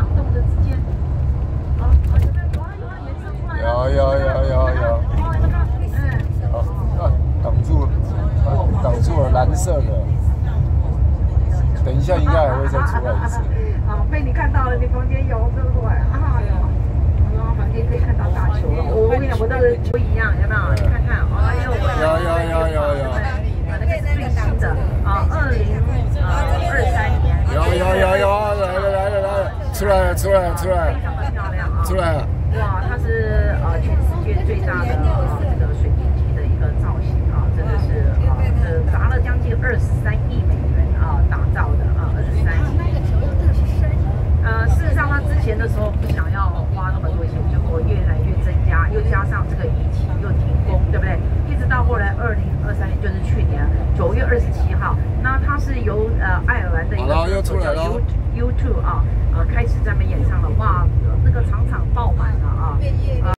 两栋的之间，这边有颜色出来了。 有。挡住了蓝色的。等一下应该还会再出来一次。 被你看到了，你房间有对不对？房间可以看到大球了。我跟你讲，我这个球一样，有没有？你看看，有。那个是最新的2023年。 有，来了，出来了。 非常的漂亮啊！ 出来了。 哇，它是全世界最大的这个水电机的一个造型啊，真的是这砸了将近23亿美元打造的23亿。事实上，他之前的时候不想要花那么多钱，结果越来越增加，又加上这个疫情又停工，对不对？一直到后来2023年，就是去年9月27号，那他是由爱尔兰的一个歌手叫 U2 开始在那边演唱了，哇，那个场